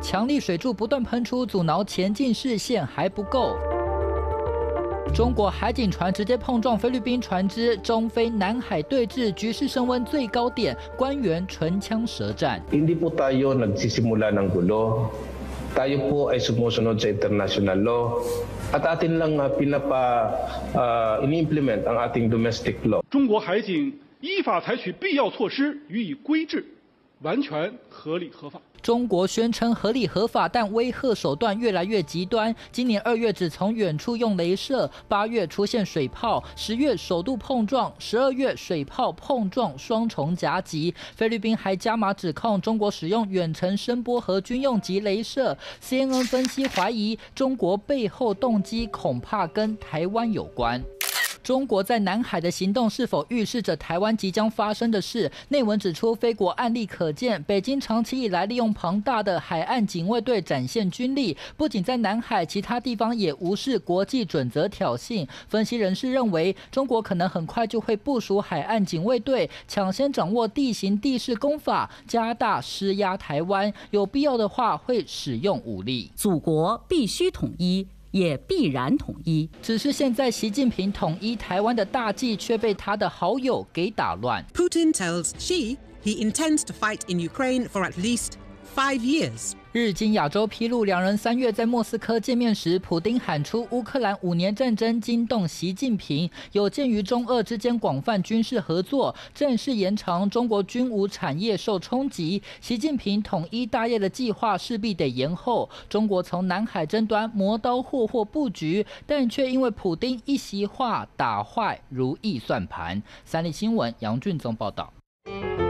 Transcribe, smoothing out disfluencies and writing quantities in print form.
强力水柱不断喷出，阻挠前进视线还不够。中国海警船直接碰撞菲律宾船只，中菲南海对峙，局势升温最高点，官员唇枪舌战。 Hindi po tayo nagsisimula ng gulo. Tayo po ay sumusunod sa international law at atin lang ini-implement ang ating domestic law. 中国海警依法采取必要措施予以规制，完全合理合法。 中国宣称合理合法，但威吓手段越来越极端。今年2月只从远处用雷射，8月出现水炮，10月首度碰撞，12月水炮碰撞双重夹击。菲律宾还加码指控中国使用远程声波和军用级雷射。CNN 分析怀疑，中国背后动机恐怕跟台湾有关。中国在南海的行动是否预示着台湾即将发生的事？内文指出，非国案例可见，北京长期以来利用庞大的海岸警卫队展现军力，不仅在南海，其他地方也无视国际准则挑衅。分析人士认为，中国可能很快就会部署海岸警卫队，抢先掌握地形地势攻法，加大施压台湾，有必要的话会使用武力。 祖国必须统一，也必然统一。 只是现在习近平统一台湾的大计却被他的好友给打乱。 Putin tells Xi he intends to fight in Ukraine for at least 5 years. 日经亚洲披露，两人3月在莫斯科见面时，普丁喊出乌克兰5年战争惊动习近平。有鉴于中俄之间广泛军事合作，正式延长中国军武产业受冲击，习近平统一大业的计划势必得延后。中国从南海争端磨刀霍霍布局，但却因为普丁一席话打坏如意算盘。三立新闻杨俊宗报道。